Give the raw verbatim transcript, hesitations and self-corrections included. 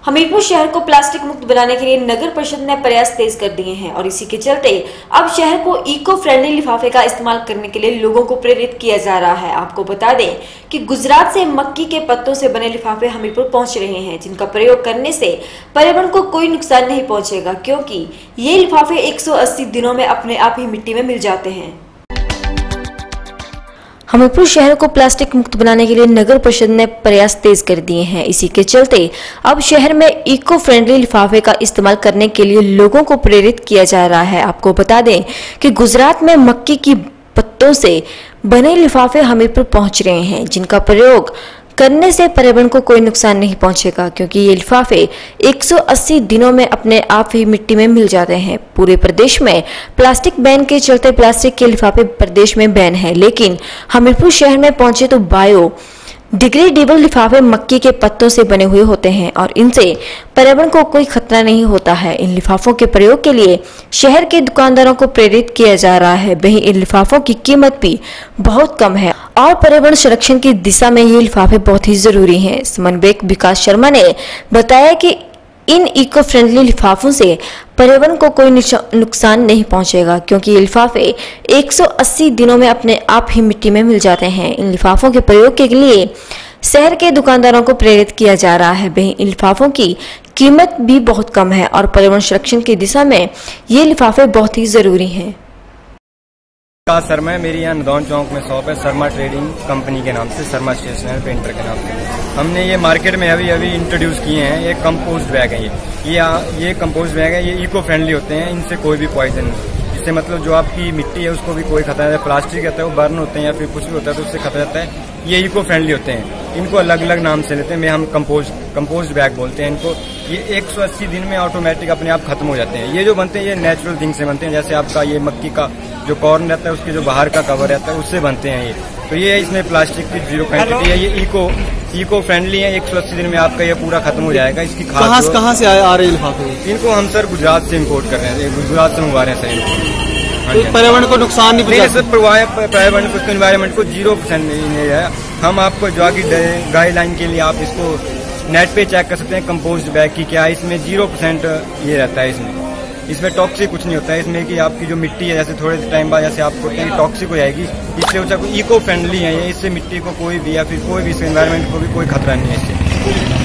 हमीरपुर शहर को प्लास्टिक मुक्त बनाने के लिए नगर परिषद ने प्रयास तेज कर दिए हैं और इसी के चलते अब शहर को इको फ्रेंडली लिफाफे का इस्तेमाल करने के लिए लोगों को प्रेरित किया जा रहा है। आपको बता दें कि गुजरात से मक्की के पत्तों से बने लिफाफे हमीरपुर पहुंच रहे हैं, जिनका प्रयोग करने से पर्यावरण को कोई नुकसान नहीं पहुंचेगा, क्योंकि ये लिफाफे एक सौ अस्सी दिनों में अपने आप ही मिट्टी में मिल जाते हैं। हमीरपुर शहर को प्लास्टिक मुक्त बनाने के लिए नगर परिषद ने प्रयास तेज कर दिए हैं। इसी के चलते अब शहर में इको फ्रेंडली लिफाफे का इस्तेमाल करने के लिए लोगों को प्रेरित किया जा रहा है। आपको बता दें कि गुजरात में मक्की की पत्तों से बने लिफाफे हमीरपुर पहुंच रहे हैं, जिनका प्रयोग करने से पर्यावरण को कोई नुकसान नहीं पहुंचेगा, क्योंकि ये लिफाफे एक सौ अस्सी दिनों में अपने आप ही मिट्टी में मिल जाते हैं। पूरे प्रदेश में प्लास्टिक बैन के चलते प्लास्टिक के लिफाफे प्रदेश में बैन है, लेकिन हमीरपुर शहर में पहुंचे तो बायो डिग्रेडेबल लिफाफे मक्की के पत्तों से बने हुए होते हैं और इनसे पर्यावरण को कोई खतरा नहीं होता है। इन लिफाफों के प्रयोग के लिए शहर के दुकानदारों को प्रेरित किया जा रहा है। वहीं इन लिफाफों की कीमत भी बहुत कम है और पर्यावरण संरक्षण की दिशा में ये लिफाफे बहुत ही जरूरी हैं। समन्वयक विकास शर्मा ने बताया कि इन इको फ्रेंडली लिफाफों से पर्यावरण को कोई नुकसान नहीं पहुंचेगा, क्योंकि ये लिफाफे एक सौ अस्सी दिनों में अपने आप ही मिट्टी में मिल जाते हैं। इन लिफाफों के प्रयोग के लिए शहर के दुकानदारों को प्रेरित किया जा रहा है। वहीं इन लिफाफों की कीमत भी बहुत कम है और पर्यावरण संरक्षण की दिशा में ये लिफाफे बहुत ही जरूरी हैं। शर्मा, मेरी यहाँ नदौन चौक में शॉप है, शर्मा ट्रेडिंग कंपनी के नाम से, शर्मा स्टेशनरी पेंटर के नाम से। हमने ये मार्केट में अभी अभी इंट्रोड्यूस किए हैं। ये कंपोस्ट बैग है, ये ये ये कंपोस्ट बैग है। ये इको फ्रेंडली होते हैं, इनसे कोई भी पॉइजन नहीं। इससे मतलब जो आपकी मिट्टी है उसको भी कोई खतरा नहीं है। प्लास्टिक रहता है वो बर्न होते हैं या फिर कुछ भी होता है तो उससे खतरा रहता है। ये इको फ्रेंडली होते हैं, इनको अलग अलग नाम से लेते हैं। हम कंपोस्ट कंपोस्ट बैग बोलते हैं इनको। ये एक सौ अस्सी दिन में ऑटोमेटिक अपने आप खत्म हो जाते हैं। ये जो बनते हैं ये नेचुरल थिंग से बनते हैं, जैसे आपका ये मक्की का जो कॉर्न रहता है उसके जो बाहर का कवर रहता है उससे बनते हैं ये। तो ये इसमें प्लास्टिक की जीरो क्वांटिटी है। ये इको इको फ्रेंडली है। एक सौ अस्सी दिन में आपका ये पूरा खत्म हो जाएगा। इसकी खाद कहाँ से कहाँ से आ रहे लिफाफे? इनको हम सर गुजरात से इम्पोर्ट कर रहे हैं, गुजरात से मंगवा रहे हैं सर। तो पर्यावरण को नुकसान नहीं पहुंचा सर, पर्यावरण को, एनवायरमेंट को जीरो परसेंट नहीं है। हम आपको जो की गाइडलाइन के लिए आप इसको नेट पे चेक कर सकते हैं कंपोस्ट बैग की क्या है। इसमें जीरो परसेंट ये रहता है, इसमें इसमें टॉक्सिक कुछ नहीं होता है। इसमें कि आपकी जो मिट्टी है जैसे थोड़े टाइम बाद जैसे आपको टॉक्सिक हो जाएगी, इससे अच्छा इको फ्रेंडली है ये। इससे मिट्टी को कोई भी या फिर कोई भी एनवायरमेंट को भी कोई खतरा नहीं है इससे।